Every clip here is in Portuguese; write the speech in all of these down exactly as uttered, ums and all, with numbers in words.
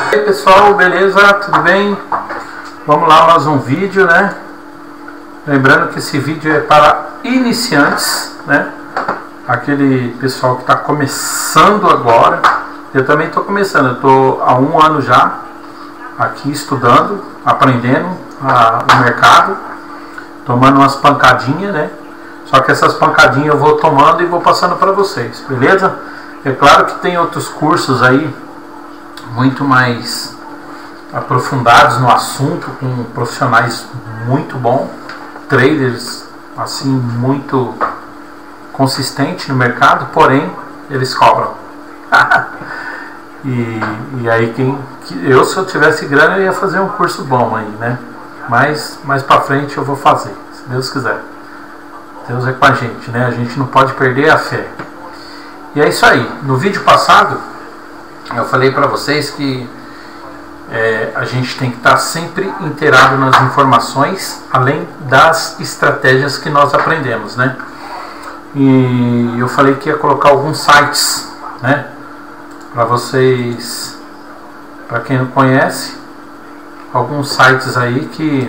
E aí pessoal, beleza? Tudo bem? Vamos lá, mais um vídeo, né? Lembrando que esse vídeo é para iniciantes, né? Aquele pessoal que está começando agora. Eu também estou começando, eu estou há um ano já aqui estudando, aprendendo a, o mercado, tomando umas pancadinhas, né? Só que essas pancadinhas eu vou tomando e vou passando para vocês, beleza? É claro que tem outros cursos aí muito mais aprofundados no assunto, com profissionais muito bons, traders assim muito consistentes no mercado, porém eles cobram. e, e aí quem eu, se eu tivesse grana, eu ia fazer um curso bom aí, né? Mas mais para frente eu vou fazer, se Deus quiser. Deus é com a gente, né? A gente não pode perder a fé. E é isso aí. No vídeo passado eu falei para vocês que é, a gente tem que estar sempre inteirado nas informações, além das estratégias que nós aprendemos, né? E eu falei que ia colocar alguns sites, né? Para vocês, para quem não conhece, alguns sites aí que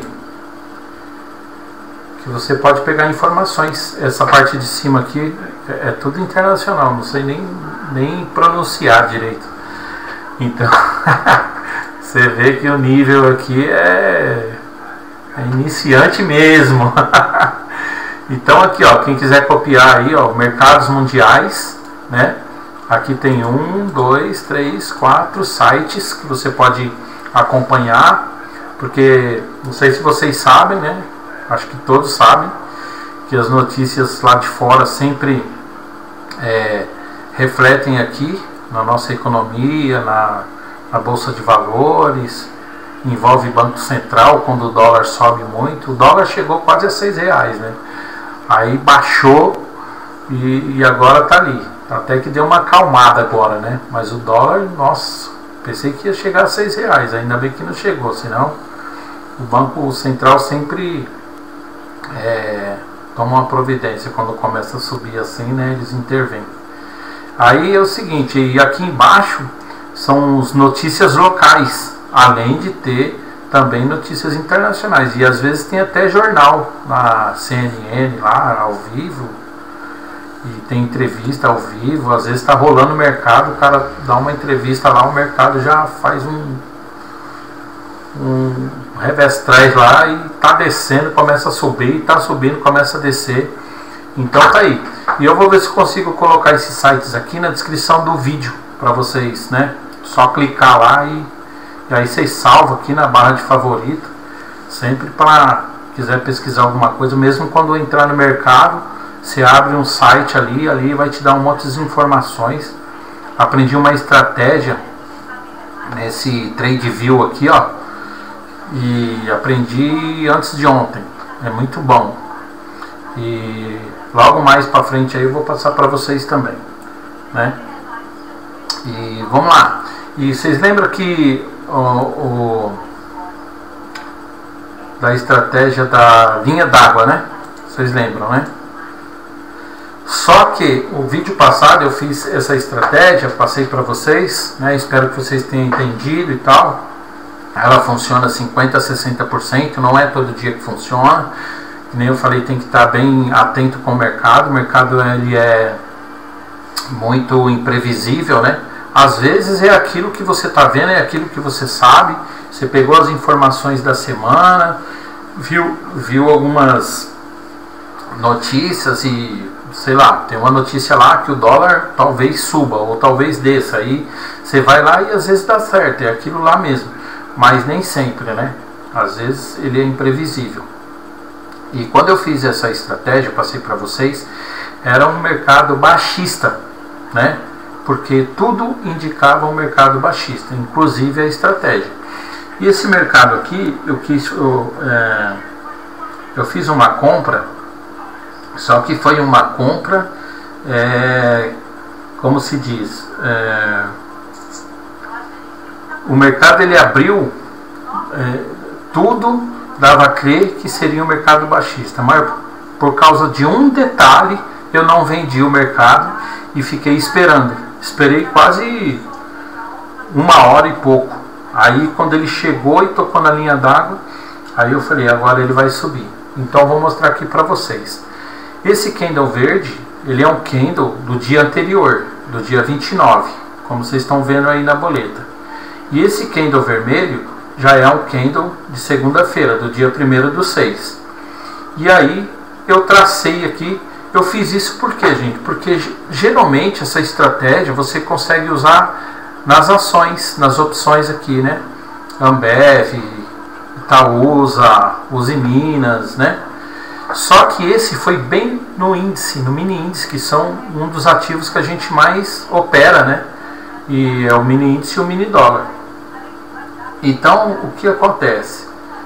que você pode pegar informações. Essa parte de cima aqui é, é tudo internacional, não sei nem, nem pronunciar direito. Então, você vê que o nível aqui é, é iniciante mesmo. Então aqui, ó, quem quiser copiar aí, ó, mercados mundiais, né? Aqui tem um, dois, três, quatro sites que você pode acompanhar, porque não sei se vocês sabem, né? Acho que todos sabem que as notícias lá de fora sempre é, refletem aqui na nossa economia, na, na Bolsa de Valores, envolve Banco Central quando o dólar sobe muito. O dólar chegou quase a seis reais, né? Aí baixou e, e agora tá ali. Até que deu uma acalmada agora, né? Mas o dólar, nossa, pensei que ia chegar a seis reais, ainda bem que não chegou, senão o Banco Central sempre É, toma uma providência quando começa a subir assim, né? Eles intervêm. Aí é o seguinte, e aqui embaixo são as notícias locais, além de ter também notícias internacionais, e às vezes tem até jornal na C N N lá ao vivo, e tem entrevista ao vivo. Às vezes está rolando o mercado, o cara dá uma entrevista lá, o mercado já faz um um revés trás lá e tá descendo, começa a subir, tá subindo, começa a descer. Então tá aí. E eu vou ver se consigo colocar esses sites aqui na descrição do vídeo para vocês, né? Só clicar lá e, e aí vocês salvam aqui na barra de favorito, sempre para quiser pesquisar alguma coisa. Mesmo quando entrar no mercado, você abre um site ali, ali vai te dar um monte de informações. Aprendi uma estratégia nesse TradeView aqui, ó. E aprendi antes de ontem, é muito bom. E logo mais para frente aí eu vou passar para vocês também, né? E vamos lá. E vocês lembram que o, o da estratégia da linha d'água, né? Vocês lembram, né? Só que o vídeo passado eu fiz essa estratégia, passei para vocês, né? Espero que vocês tenham entendido e tal. Ela funciona cinquenta a sessenta por cento, não é todo dia que funciona. Nem eu falei, tem que estar bem atento com o mercado. O mercado ele é muito imprevisível, né? Às vezes é aquilo que você está vendo, é aquilo que você sabe. Você pegou as informações da semana, viu, viu algumas notícias e, sei lá, tem uma notícia lá que o dólar talvez suba ou talvez desça. Aí você vai lá e às vezes dá certo, é aquilo lá mesmo. Mas nem sempre, né? Às vezes ele é imprevisível. E quando eu fiz essa estratégia, passei para vocês, era um mercado baixista, né? Porque tudo indicava um mercado baixista, inclusive a estratégia. E esse mercado aqui, eu quis, eu, é, eu fiz uma compra, só que foi uma compra, é, como se diz, é, o mercado ele abriu, é, tudo dava a crer que seria um mercado baixista, mas por causa de um detalhe eu não vendi o mercado e fiquei esperando. Esperei quase uma hora e pouco Aí quando ele chegou e tocou na linha d'água, aí eu falei, agora ele vai subir. Então eu vou mostrar aqui para vocês. Esse candle verde, ele é um candle do dia anterior, do dia vinte e nove, como vocês estão vendo aí na boleta. E esse candle vermelho já é um candle de segunda-feira, do dia primeiro do seis. E aí eu tracei aqui, eu fiz isso por quê, gente? Porque geralmente essa estratégia você consegue usar nas ações, nas opções aqui, né? Ambev, Itaúsa, Uzi Minas, né? Só que esse foi bem no índice, no mini índice, que são um dos ativos que a gente mais opera, né? E é o mini índice e o mini dólar. Então, o que acontece?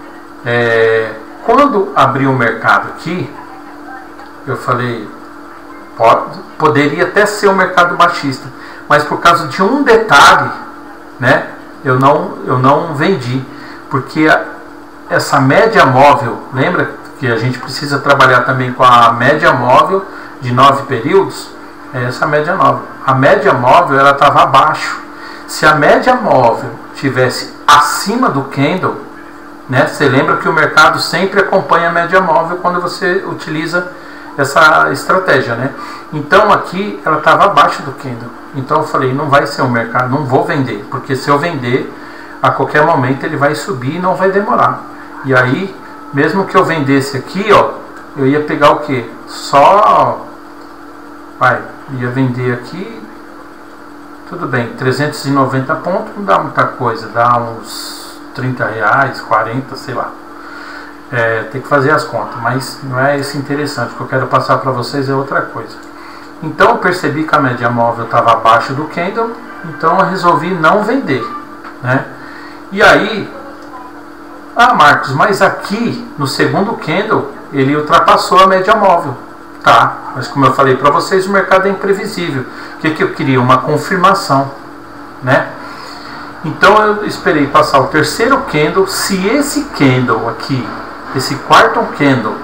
É, quando abriu o mercado aqui, eu falei, pode, poderia até ser um mercado baixista, mas por causa de um detalhe, né, eu não, eu não vendi, porque a, essa média móvel, lembra que a gente precisa trabalhar também com a média móvel de nove períodos? É essa média móvel. A média móvel ela estava abaixo. Se a média móvel tivesse acima do candle, né, você lembra que o mercado sempre acompanha a média móvel quando você utiliza essa estratégia, né? Então aqui ela estava abaixo do candle. Então eu falei, não vai ser um mercado, não vou vender, porque se eu vender, a qualquer momento ele vai subir e não vai demorar. E aí, mesmo que eu vendesse aqui, ó, eu ia pegar o que? Só, vai, ia vender aqui, tudo bem, trezentos e noventa pontos não dá muita coisa, dá uns trinta reais, quarenta, sei lá. É, tem que fazer as contas, mas não é esse interessante. O que eu quero passar para vocês é outra coisa. Então eu percebi que a média móvel estava abaixo do candle, então eu resolvi não vender, né? E aí, ah, Marcos, mas aqui no segundo candle ele ultrapassou a média móvel, tá? Mas como eu falei para vocês, o mercado é imprevisível. O que, que eu queria? Uma confirmação, né? Então eu esperei passar o terceiro candle. Se esse candle aqui, esse quarto candle,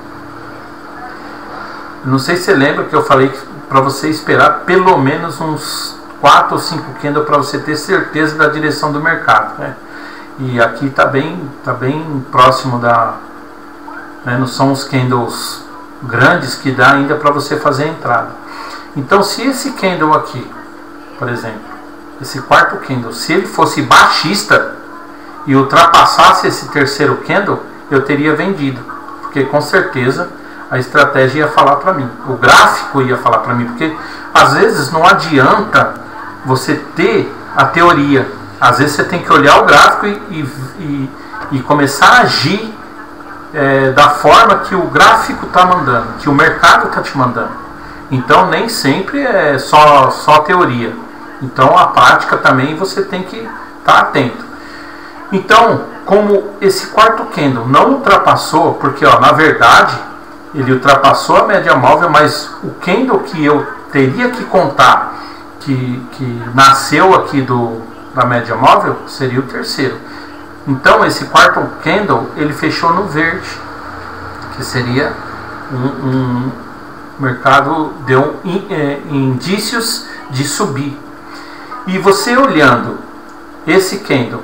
não sei se você lembra que eu falei para você esperar pelo menos uns quatro ou cinco candles para você ter certeza da direção do mercado, né? E aqui está bem, tá bem próximo da, né, não são os candles grandes que dá ainda para você fazer a entrada. Então se esse candle aqui, por exemplo, esse quarto candle, se ele fosse baixista e ultrapassasse esse terceiro candle, eu teria vendido, porque com certeza a estratégia ia falar para mim, o gráfico ia falar para mim, porque às vezes não adianta você ter a teoria, às vezes você tem que olhar o gráfico e, e, e começar a agir é, da forma que o gráfico está mandando, que o mercado está te mandando. Então nem sempre é só, só teoria, então a prática também você tem que estar tá atento. Então, como esse quarto candle não ultrapassou, porque ó, na verdade ele ultrapassou a média móvel, mas o candle que eu teria que contar que, que nasceu aqui do, da média móvel seria o terceiro. Então esse quarto candle ele fechou no verde, que seria um, um mercado deu in, é, indícios de subir. E você olhando esse candle,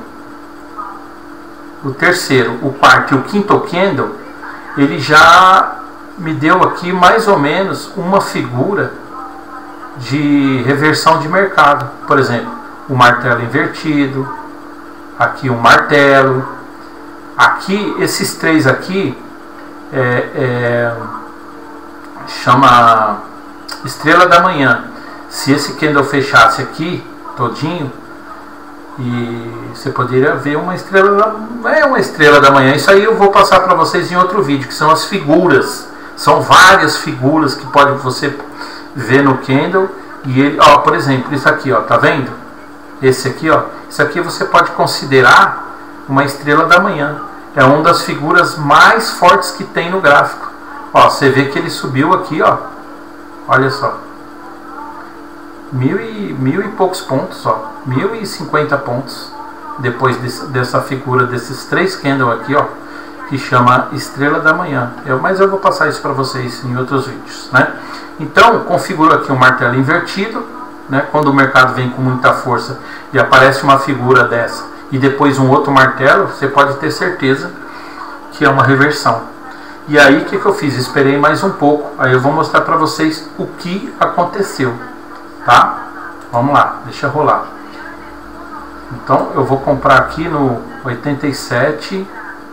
o terceiro, o quarto e o quinto candle, ele já me deu aqui mais ou menos uma figura de reversão de mercado. Por exemplo, o martelo invertido, aqui um martelo, aqui esses três aqui é, é, chama estrela da manhã. Se esse candle fechasse aqui todinho, e você poderia ver uma estrela, não é uma estrela da manhã, isso aí eu vou passar para vocês em outro vídeo, que são as figuras, são várias figuras que pode você ver no candle. E ele, ó, por exemplo, isso aqui, ó, tá vendo? Esse aqui, ó, isso aqui você pode considerar uma estrela da manhã, é uma das figuras mais fortes que tem no gráfico. Ó, você vê que ele subiu aqui, ó, olha só, mil e, mil e poucos pontos, ó, mil e cinquenta pontos depois desse, dessa figura desses três candles aqui, ó, que chama estrela da manhã. Eu, mas eu vou passar isso para vocês em outros vídeos, né? Então configuro aqui um martelo invertido, né? Quando o mercado vem com muita força e aparece uma figura dessa e depois um outro martelo, você pode ter certeza que é uma reversão. E aí o que, que eu fiz? Esperei mais um pouco, aí eu vou mostrar para vocês o que aconteceu, tá? Vamos lá, deixa rolar. Então eu vou comprar aqui no oitenta e sete.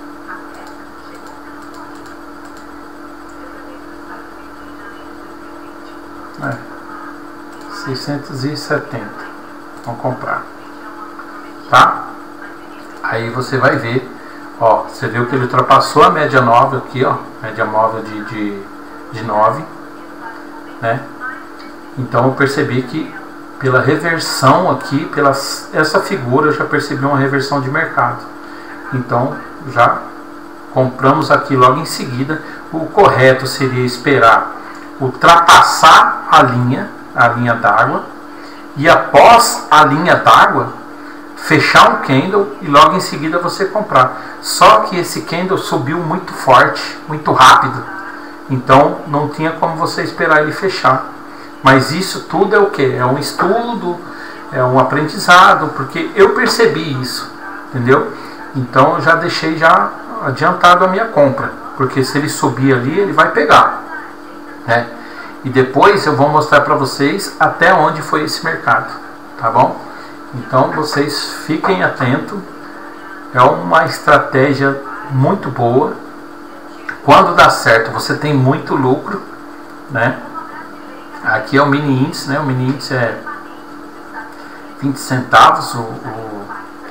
É, seiscentos e setenta. Vamos comprar, tá? Aí você vai ver, ó, você viu que ele ultrapassou a média móvel aqui, ó, média móvel de, de, de nove, né? Então eu percebi que pela reversão aqui, pela essa figura, eu já percebi uma reversão de mercado. Então já compramos aqui logo em seguida. O correto seria esperar ultrapassar a linha, a linha d'água, e após a linha d'água fechar um candle e logo em seguida você comprar. Só que esse candle subiu muito forte, muito rápido, então não tinha como você esperar ele fechar. Mas isso tudo é o que? É um estudo, é um aprendizado, porque eu percebi isso, entendeu? Então eu já deixei já adiantado a minha compra, porque se ele subir ali, ele vai pegar, né? E depois eu vou mostrar para vocês até onde foi esse mercado, tá bom? Então vocês fiquem atentos, é uma estratégia muito boa. Quando dá certo, você tem muito lucro, né? Aqui é o mini índice, né? O mini índice é vinte centavos o, o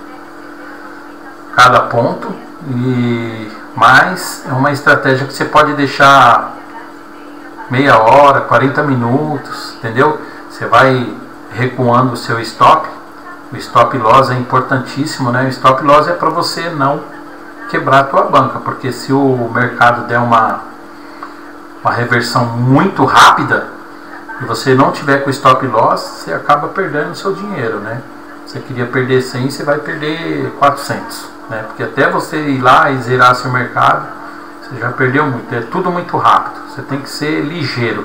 cada ponto, e mais é uma estratégia que você pode deixar meia hora, quarenta minutos, entendeu? Você vai recuando o seu stop. O stop loss é importantíssimo, né? O stop loss é para você não quebrar a tua banca, porque se o mercado der uma, uma reversão muito rápida e você não tiver com o stop loss, você acaba perdendo o seu dinheiro, né? Você queria perder cem, você vai perder quatrocentos, né? Porque até você ir lá e zerar seu mercado, você já perdeu muito. É tudo muito rápido, você tem que ser ligeiro.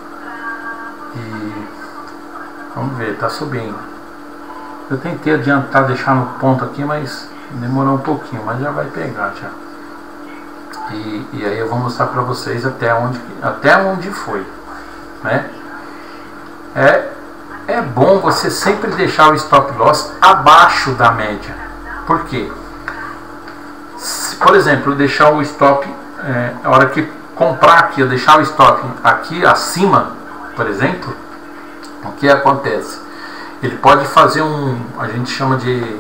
E vamos ver, tá subindo. Eu tentei adiantar, deixar no ponto aqui, mas demorou um pouquinho, mas já vai pegar já. E, e aí eu vou mostrar para vocês até onde, até onde foi, né? É, é bom você sempre deixar o stop loss abaixo da média. Por quê? Se, por exemplo, eu deixar o stop, é, a hora que comprar aqui, eu deixar o stop aqui acima, por exemplo, o que acontece? Ele pode fazer um, a gente chama de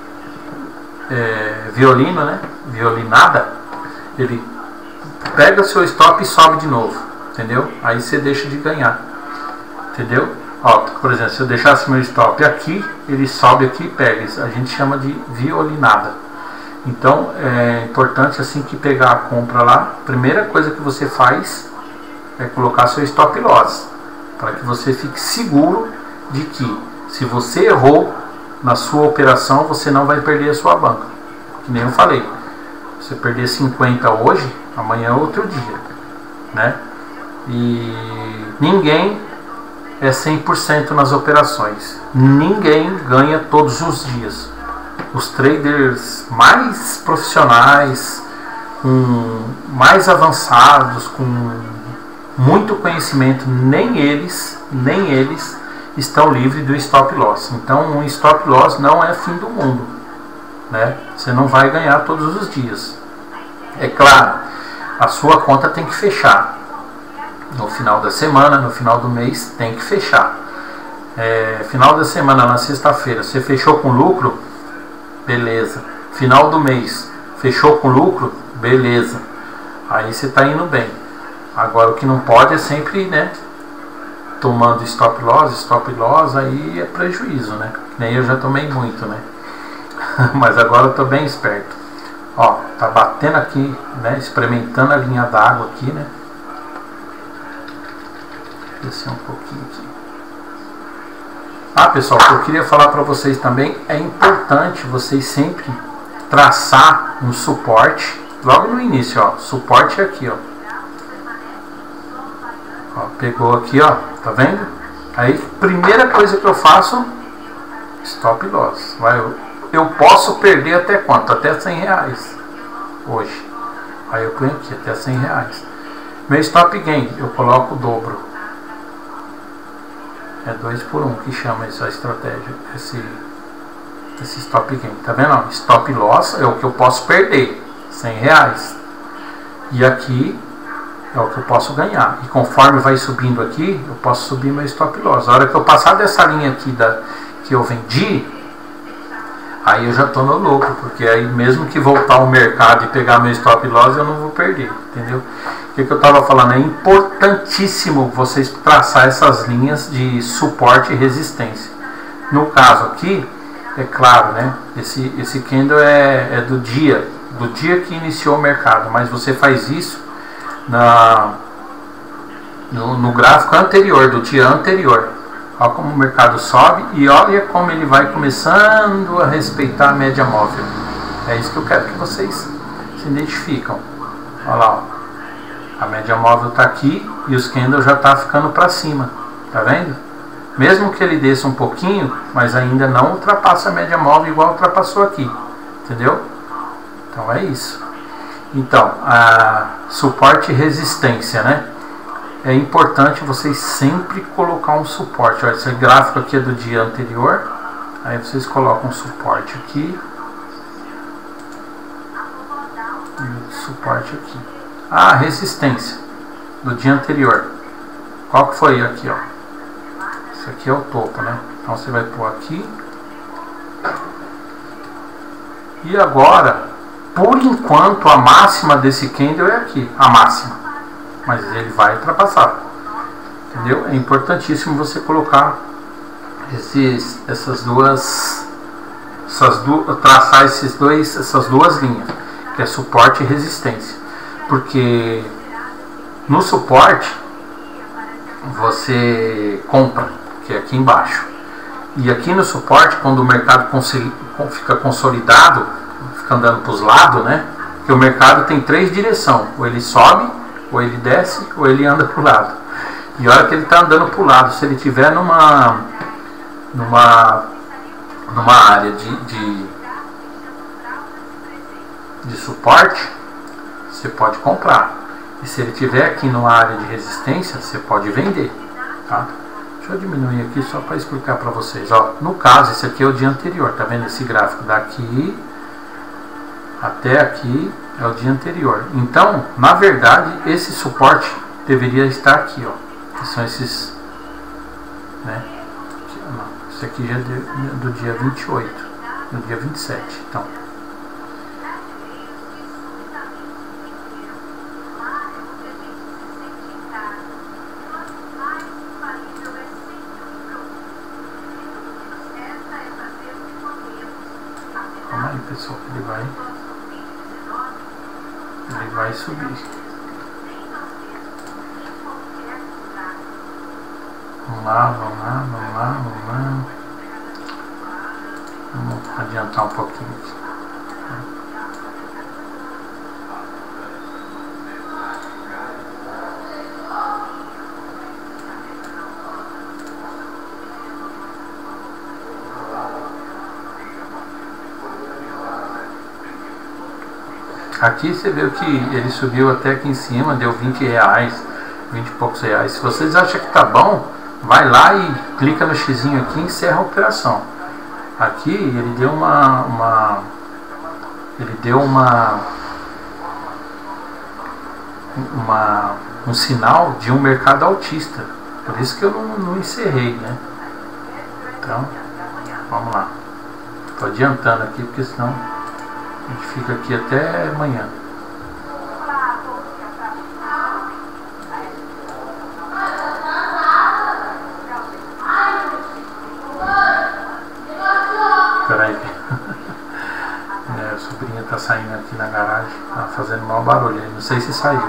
é, violino, né? Violinada. Ele pega seu stop e sobe de novo, entendeu? Aí você deixa de ganhar, entendeu? Ó, por exemplo, se eu deixasse meu stop aqui, ele sobe aqui e pega. A gente chama de violinada. Então é importante, assim que pegar a compra lá, a primeira coisa que você faz é colocar seu stop loss, para que você fique seguro de que se você errou na sua operação, você não vai perder a sua banca. Que nem eu falei, você perder cinquenta hoje, amanhã é outro dia, né? E ninguém é cem por cento nas operações. Ninguém ganha todos os dias. Os traders mais profissionais, com mais avançados, com muito conhecimento, nem eles, nem eles estão livres do stop loss. Então um stop loss não é fim do mundo, né? Você não vai ganhar todos os dias. É claro, a sua conta tem que fechar no final da semana, no final do mês tem que fechar. É, final da semana, na sexta-feira, você fechou com lucro, beleza. Final do mês, fechou com lucro, beleza. Aí você está indo bem. Agora o que não pode é sempre, né, tomando stop loss, stop loss, aí é prejuízo, né? Nem eu já tomei muito, né? Mas agora eu tô bem esperto. Ó, tá batendo aqui, né? Experimentando a linha d'água aqui, né? Descer um pouquinho aqui. Ah, pessoal, o que eu queria falar para vocês também, é importante vocês sempre traçar um suporte logo no início, ó. Suporte é aqui, ó. Ó, pegou aqui, ó, tá vendo? Aí, primeira coisa que eu faço, stop loss. Vai eu posso perder até quanto? Até cem reais hoje. Aí eu ponho aqui, até cem reais. Meu stop gain, eu coloco o dobro. É dois por um que chama essa estratégia, esse, esse stop gain. Tá vendo? Stop loss é o que eu posso perder, cem reais. E aqui é o que eu posso ganhar. E conforme vai subindo aqui, eu posso subir meu stop loss. A hora que eu passar dessa linha aqui da, que eu vendi, aí eu já estou no lucro, porque aí mesmo que voltar ao mercado e pegar meu stop loss, eu não vou perder, entendeu? O que, que eu estava falando? É importantíssimo vocês traçar essas linhas de suporte e resistência. No caso aqui, é claro, né? Esse, esse candle é, é do dia, do dia que iniciou o mercado, mas você faz isso na, no, no gráfico anterior, do dia anterior. Olha como o mercado sobe e olha como ele vai começando a respeitar a média móvel. É isso que eu quero que vocês se identificam. Olha lá, ó. A média móvel está aqui e os candles já está ficando para cima. Tá vendo? Mesmo que ele desça um pouquinho, mas ainda não ultrapassa a média móvel igual ultrapassou aqui. Entendeu? Então é isso. Então, a suporte e resistência, né? É importante vocês sempre colocar um suporte. Olha, esse gráfico aqui é do dia anterior. Aí vocês colocam um suporte aqui. E outro suporte aqui. Ah, resistência do dia anterior. Qual que foi aqui, ó? Esse aqui é o topo, né? Então você vai pôr aqui. E agora, por enquanto, a máxima desse candle é aqui. A máxima. Mas ele vai ultrapassar, entendeu? É importantíssimo você colocar esses, essas duas, essas du traçar esses dois, essas duas linhas, que é suporte e resistência, porque no suporte você compra, que é aqui embaixo, e aqui no suporte, quando o mercado fica consolidado, fica andando para os lados, né? Porque o mercado tem três direções, ou ele sobe, ou ele desce, ou ele anda para o lado. E a hora que ele está andando para o lado, se ele estiver numa, numa, numa área de, de, de suporte, você pode comprar. E se ele estiver aqui numa área de resistência, você pode vender. Tá? Deixa eu diminuir aqui só para explicar para vocês. Ó, no caso, esse aqui é o dia anterior. Tá vendo esse gráfico daqui até aqui? É o dia anterior. Então, na verdade, esse suporte deveria estar aqui, ó. Que são esses, né? Não, esse aqui já é do dia vinte e oito, do dia vinte e sete. Então, calma aí, pessoal, que ele vai ele vai subir. Vamos lá, vamos lá, vamos lá, vamos lá. Vamos adiantar um pouquinho aqui. Aqui você viu que ele subiu até aqui em cima, deu vinte reais, vinte e poucos reais. Se vocês acham que tá bom, vai lá e clica no xizinho aqui e encerra a operação. Aqui ele deu uma, uma ele deu uma, uma um sinal de um mercado altista. Por isso que eu não, não encerrei, né? Então, vamos lá. Tô adiantando aqui porque senão a gente fica aqui até amanhã. Espera aí. Minha sobrinha tá saindo aqui na garagem, tá fazendo mau barulho aí. Não sei se saiu.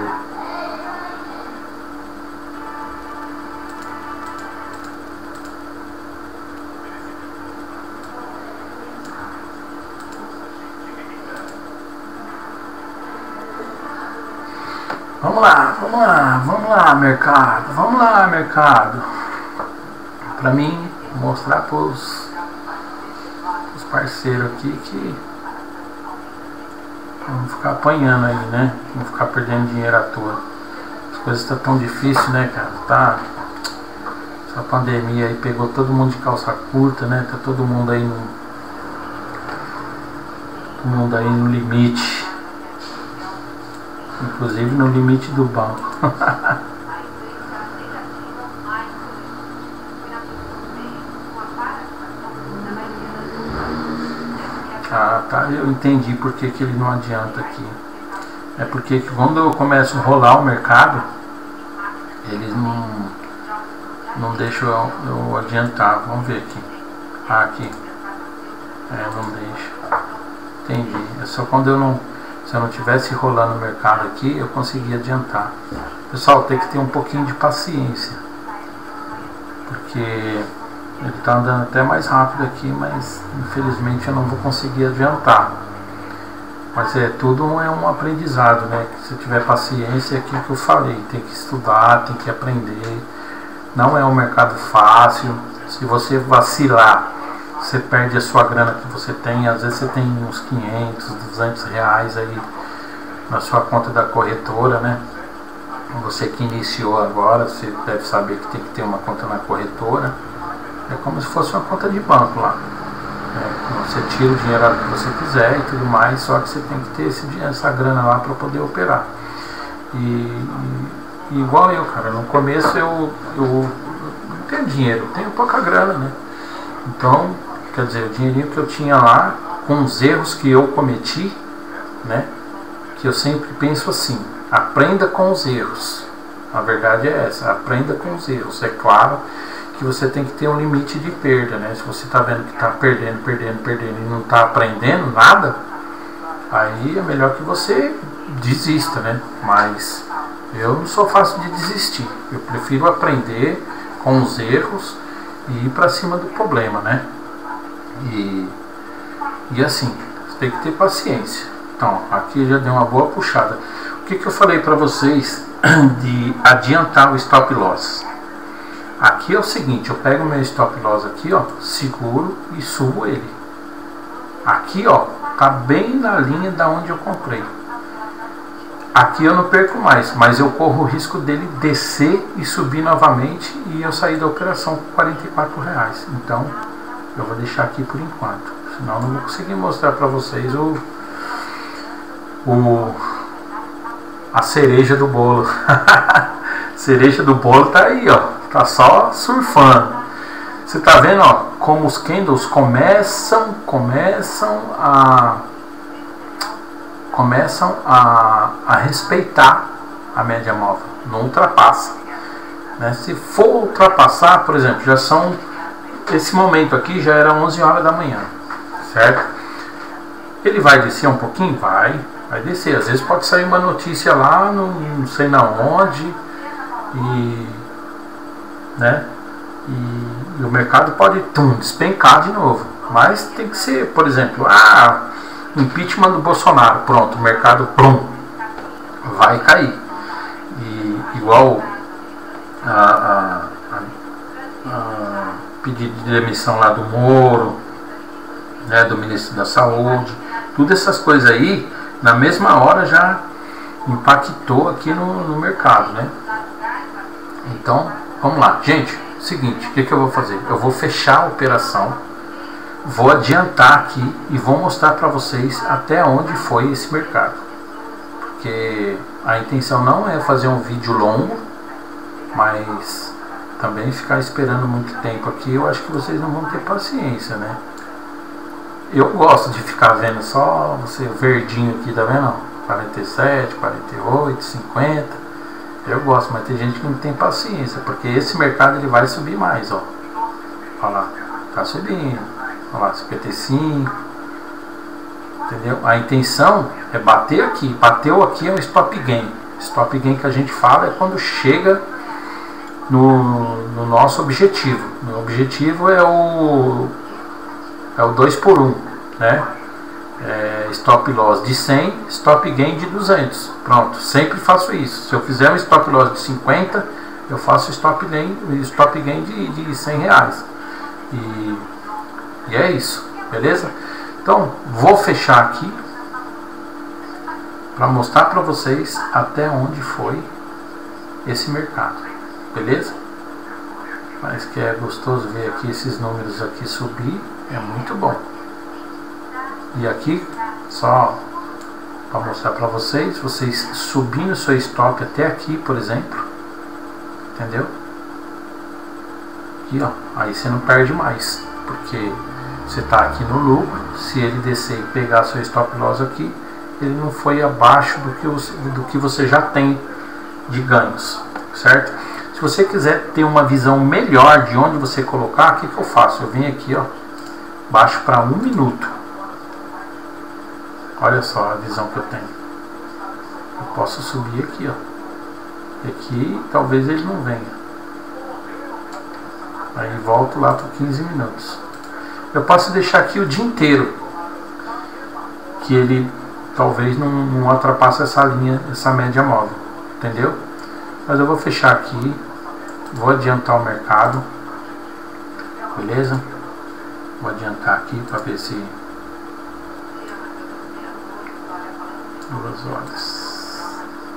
Vamos lá, vamos lá, vamos lá, mercado, vamos lá, mercado. Para mim, mostrar para os parceiro aqui que vamos ficar apanhando aí, né? Vamos ficar perdendo dinheiro à toa. As coisas estão tão difíceis, né, cara? Tá. Essa pandemia aí pegou todo mundo de calça curta, né? Tá todo mundo aí no. Todo mundo aí no limite. Inclusive no limite do banco. Ah, tá. Eu entendi por que, que ele não adianta aqui. É porque quando eu começo a rolar o mercado, eles não, não deixam eu, eu adiantar. Vamos ver aqui. Ah, aqui. É, não deixa. Entendi. É só quando eu não... Se eu não tivesse rolando o mercado aqui, eu conseguia adiantar. Pessoal, tem que ter um pouquinho de paciência. Porque ele está andando até mais rápido aqui, mas infelizmente eu não vou conseguir adiantar. Mas é tudo é um aprendizado, né? Se tiver paciência, é aquilo que eu falei. Tem que estudar, tem que aprender. Não é um mercado fácil. Se você vacilar, você perde a sua grana que você tem. Às vezes você tem uns quinhentos, duzentos reais aí na sua conta da corretora, né? Você que iniciou agora, você deve saber que tem que ter uma conta na corretora. É como se fosse uma conta de banco lá. É, você tira o dinheiro que você quiser e tudo mais, só que você tem que ter esse, essa grana lá para poder operar. E, e, igual eu, cara, no começo eu, eu não tenho dinheiro, eu tenho pouca grana, né? Então, quer dizer, o dinheirinho que eu tinha lá, com os erros que eu cometi, né? Que eu sempre penso assim, aprenda com os erros. A verdade é essa, aprenda com os erros. É claro que você tem que ter um limite de perda, né? Se você está vendo que está perdendo, perdendo, perdendo e não está aprendendo nada, aí é melhor que você desista, né? Mas eu não sou fácil de desistir. Eu prefiro aprender com os erros e ir para cima do problema, né? E, e assim, você tem que ter paciência. Então, aqui já deu uma boa puxada. O que, que eu falei para vocês de adiantar o stop loss? Aqui é o seguinte, eu pego o meu stop loss aqui, ó, seguro e subo ele. Aqui, ó, tá bem na linha da onde eu comprei. Aqui eu não perco mais, mas eu corro o risco dele descer e subir novamente e eu sair da operação com quarenta e quatro reais. Então, eu vou deixar aqui por enquanto. Senão eu não vou conseguir mostrar para vocês o, o a cereja do bolo. Cereja do bolo tá aí, ó. Tá só surfando. Você tá vendo, ó, como os candles começam, começam a começam a, a respeitar a média móvel. Não ultrapassa, né? Se for ultrapassar, por exemplo, já são esse momento aqui já era onze horas da manhã, certo? Ele vai descer um pouquinho, vai, vai descer. Às vezes pode sair uma notícia lá, não, não sei na onde e né? E, e o mercado pode tum, despencar de novo. Mas tem que ser, por exemplo, ah, impeachment do Bolsonaro, pronto, o mercado plum, vai cair. E igual a, a, a, a pedido de demissão lá do Moro, né, do ministro da Saúde, todas essas coisas aí, na mesma hora já impactou aqui no, no mercado, né? Então, vamos lá, gente, seguinte, o que, que eu vou fazer? Eu vou fechar a operação, vou adiantar aqui e vou mostrar para vocês até onde foi esse mercado. Porque a intenção não é fazer um vídeo longo, mas também ficar esperando muito tempo aqui, eu acho que vocês não vão ter paciência, né? Eu gosto de ficar vendo só você verdinho aqui, tá vendo? quarenta e sete, quarenta e oito, cinquenta. Eu gosto, mas tem gente que não tem paciência, porque esse mercado ele vai subir mais, ó. Olha lá, tá subindo. Olha lá, cinquenta e cinco. Entendeu? A intenção é bater aqui. Bateu aqui é o stop gain. Stop gain que a gente fala é quando chega no, no nosso objetivo. O objetivo é o é o dois por um, né? É, stop loss de cem, stop gain de duzentos. Pronto, sempre faço isso. Se eu fizer um stop loss de cinquenta, eu faço stop gain, stop gain de, de cem reais. E, e é isso. beleza? Então vou fechar aqui para mostrar para vocês até onde foi esse mercado, beleza? Mas que é gostoso ver aqui esses números aqui subir, é muito bom. E aqui só para mostrar para vocês, vocês subindo seu stop até aqui, por exemplo, entendeu? Aqui, ó, aí você não perde mais, porque você está aqui no lucro. Se ele descer e pegar seu stop loss aqui, ele não foi abaixo do que, os, do que você já tem de ganhos, certo? Se você quiser ter uma visão melhor de onde você colocar, o que, que eu faço? Eu venho aqui, ó, baixo para um minuto. Olha só a visão que eu tenho. Eu posso subir aqui, ó. E aqui talvez ele não venha. Aí volto lá para quinze minutos. Eu posso deixar aqui o dia inteiro, que ele talvez não, não ultrapasse essa linha, essa média móvel, entendeu? Mas eu vou fechar aqui, vou adiantar o mercado, beleza? Vou adiantar aqui para ver se duas horas.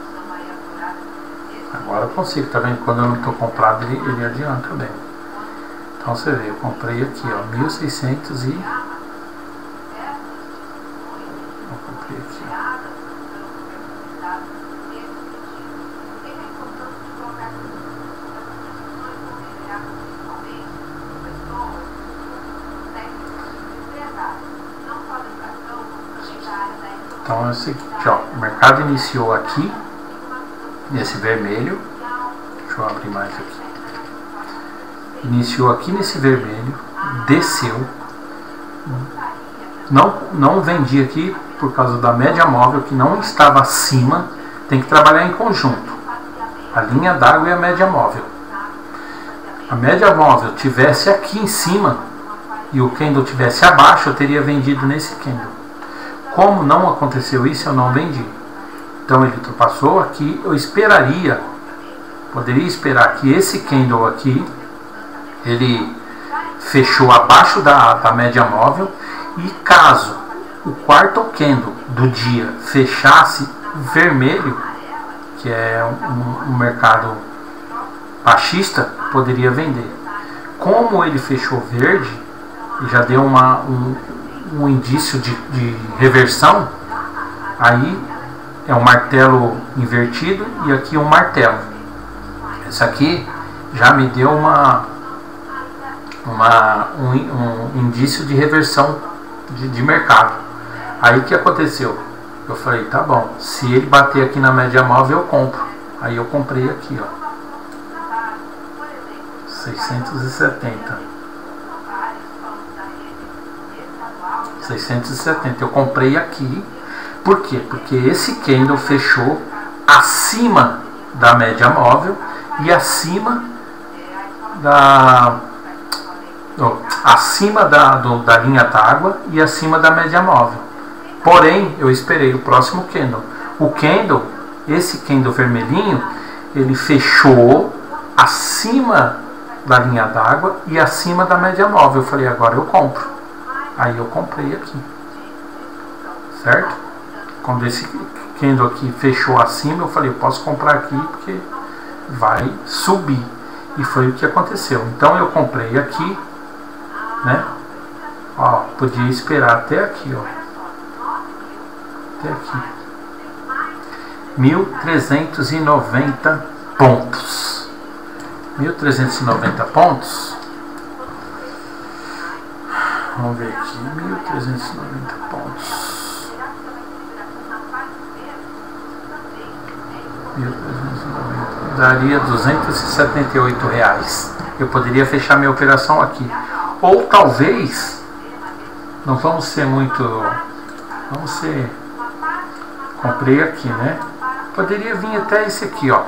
Agora eu consigo, tá vendo? Quando eu não estou comprado, ele, ele adianta bem. Então você vê, eu comprei aqui, ó, mil e seiscentos e eu comprei aqui. Então é o seguinte, ó, o mercado iniciou aqui nesse vermelho. Deixa eu abrir mais aqui. Iniciou aqui nesse vermelho, desceu, não, não vendi aqui por causa da média móvel que não estava acima. Tem que trabalhar em conjunto, a linha d'água e a média móvel. A média móvel tivesse aqui em cima e o candle tivesse abaixo, eu teria vendido nesse candle. Como não aconteceu isso, eu não vendi. Então ele ultrapassou aqui, eu esperaria, poderia esperar que esse candle aqui ele fechou abaixo da, da média móvel, e caso o quarto candle do dia fechasse vermelho, que é um, um mercado baixista, poderia vender. Como ele fechou verde e já deu uma, um, um indício de, de reversão, aí é um martelo invertido e aqui um martelo. Esse aqui já me deu uma Uma, um, um indício de reversão de, de mercado. Aí o que aconteceu? Eu falei, tá bom, se ele bater aqui na média móvel eu compro. Aí eu comprei aqui, ó, seiscentos e setenta. seiscentos e setenta. Eu comprei aqui. Por quê? Porque esse candle fechou acima da média móvel e acima da Oh, acima da, do, da linha d'água e acima da média móvel. Porém, eu esperei o próximo candle. O candle, esse candle vermelhinho, ele fechou acima da linha d'água e acima da média móvel. Eu falei, agora eu compro. Aí eu comprei aqui, certo? Quando esse candle aqui fechou acima, eu falei, eu posso comprar aqui porque vai subir. E foi o que aconteceu. Então eu comprei aqui, né? Ó, podia esperar até aqui, ó, até aqui, mil trezentos e noventa pontos, mil trezentos e noventa pontos. Vamos ver aqui, mil trezentos e noventa pontos, mil trezentos e noventa, daria duzentos e setenta e oito reais. Eu poderia fechar minha operação aqui. Ou talvez, não vamos ser muito, vamos ser, comprei aqui, né? Poderia vir até esse aqui, ó,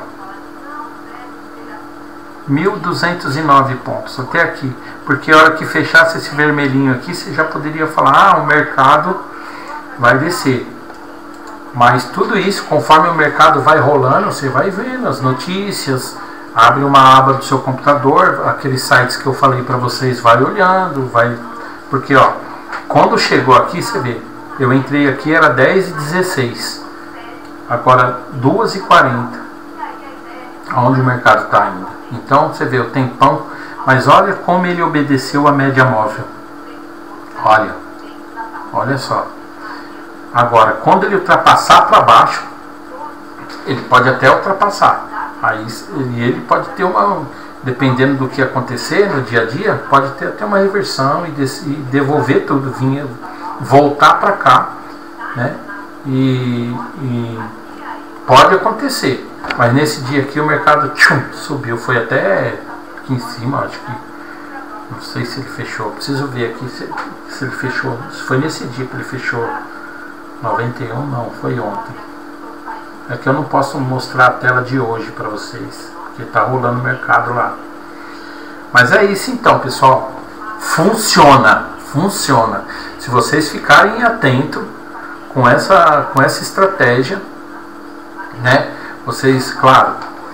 mil duzentos e nove pontos, até aqui. Porque a hora que fechasse esse vermelhinho aqui, você já poderia falar, ah, o mercado vai descer. Mas tudo isso, conforme o mercado vai rolando, você vai vendo as notícias. Abre uma aba do seu computador, aqueles sites que eu falei para vocês, vai olhando, vai, porque ó, Quando chegou aqui, você vê, eu entrei aqui, era dez e dezesseis, agora duas e quarenta, aonde o mercado está ainda. Então você vê o tempão, mas olha como ele obedeceu a média móvel. Olha, olha só. Agora, quando ele ultrapassar para baixo, ele pode até ultrapassar. Aí ele pode ter uma, dependendo do que acontecer no dia a dia, pode ter até uma reversão e, des, e devolver tudo, vinha, voltar para cá, né? E, e pode acontecer. Mas nesse dia aqui o mercado tchum, subiu, foi até aqui em cima, acho que, não sei se ele fechou, preciso ver aqui se, se ele fechou, se foi nesse dia que ele fechou noventa e um, não, foi ontem. É que eu não posso mostrar a tela de hoje para vocês, porque está rolando o mercado lá. Mas é isso então, pessoal, funciona, funciona. Se vocês ficarem atentos com essa, com essa estratégia, né? Vocês, claro,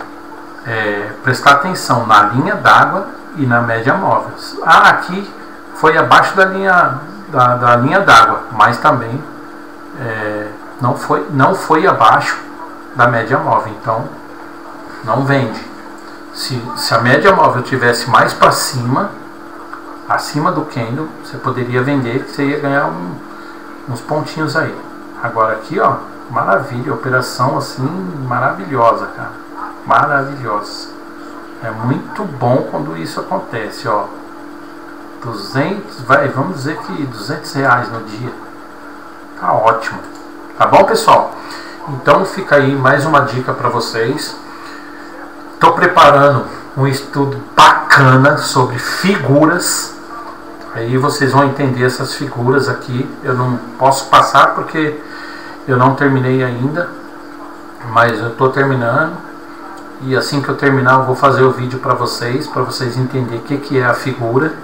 é, prestar atenção na linha d'água e na média móvel. Ah, aqui foi abaixo da linha da, da linha d'água, mas também é, não foi não foi abaixo da média móvel, então não vende. Se, se a média móvel tivesse mais para cima, acima do candle, você poderia vender, que você ia ganhar um, uns pontinhos aí. Agora aqui, ó, maravilha, operação assim maravilhosa, cara, maravilhosa. É muito bom quando isso acontece, ó. duzentos, vai, vamos dizer que duzentos reais no dia. Tá ótimo. Tá bom, pessoal? Então fica aí mais uma dica para vocês. Estou preparando um estudo bacana sobre figuras. Aí vocês vão entender essas figuras aqui. Eu não posso passar porque eu não terminei ainda, mas eu estou terminando. E assim que eu terminar eu vou fazer o vídeo para vocês, para vocês entenderem o que, que é a figura.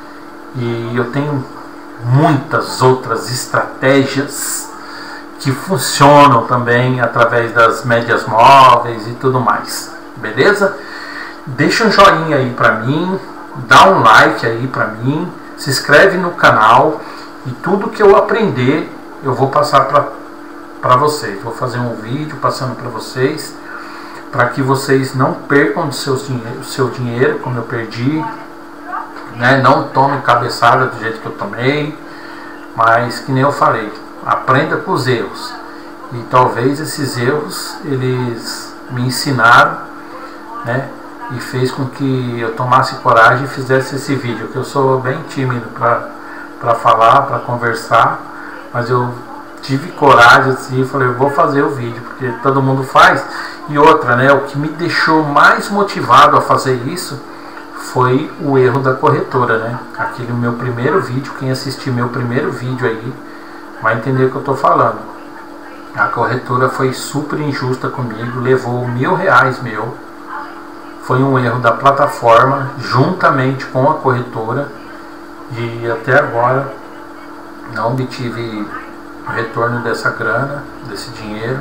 E eu tenho muitas outras estratégias que funcionam também através das médias móveis e tudo mais, beleza? Deixa um joinha aí pra mim, dá um like aí pra mim, se inscreve no canal e tudo que eu aprender eu vou passar pra, pra vocês. Vou fazer um vídeo passando pra vocês, para que vocês não percam o seu, o seu dinheiro como eu perdi, né? Não tomem cabeçada do jeito que eu tomei, mas que nem eu falei, aprenda com os erros. E talvez esses erros eles me ensinaram, né? E fez com que eu tomasse coragem e fizesse esse vídeo, que eu sou bem tímido para falar, para conversar, mas eu tive coragem assim, falei, eu vou fazer o vídeo, porque todo mundo faz. E outra, né, o que me deixou mais motivado a fazer isso foi o erro da corretora, né? Aquele meu primeiro vídeo, quem assistir meu primeiro vídeo aí vai entender o que eu estou falando. A corretora foi super injusta comigo, levou mil reais meu. Foi um erro da plataforma, juntamente com a corretora, e até agora não obtive o retorno dessa grana, desse dinheiro,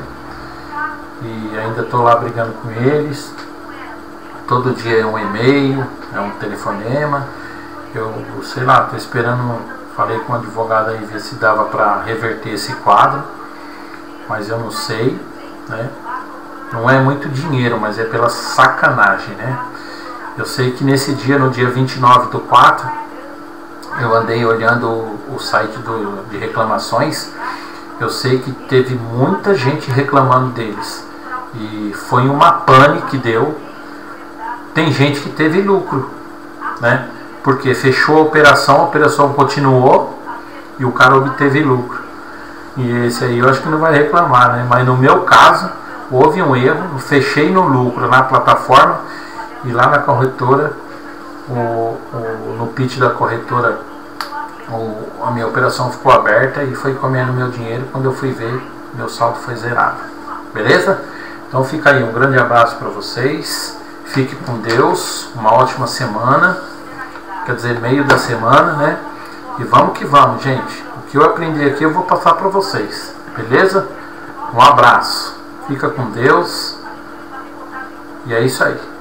e ainda estou lá brigando com eles. Todo dia é um e-mail, é um telefonema. Eu sei lá, estou esperando, falei com o advogado aí ver se dava para reverter esse quadro, mas eu não sei, né? Não é muito dinheiro, mas é pela sacanagem, né? Eu sei que nesse dia, no dia vinte e nove do quatro, eu andei olhando o, o site do, de reclamações. Eu sei que teve muita gente reclamando deles, e foi uma pane que deu. Tem gente que teve lucro, né? Porque fechou a operação, a operação continuou e o cara obteve lucro. E esse aí eu acho que não vai reclamar, né? Mas no meu caso, houve um erro, fechei no lucro na plataforma, e lá na corretora, o, o, no pitch da corretora, o, a minha operação ficou aberta e foi comendo meu dinheiro. Quando eu fui ver, meu saldo foi zerado. Beleza? Então fica aí, um grande abraço para vocês. Fique com Deus, uma ótima semana, quer dizer, meio da semana, né? E vamos que vamos, gente. O que eu aprendi aqui eu vou passar para vocês, beleza? Um abraço, fica com Deus, e é isso aí.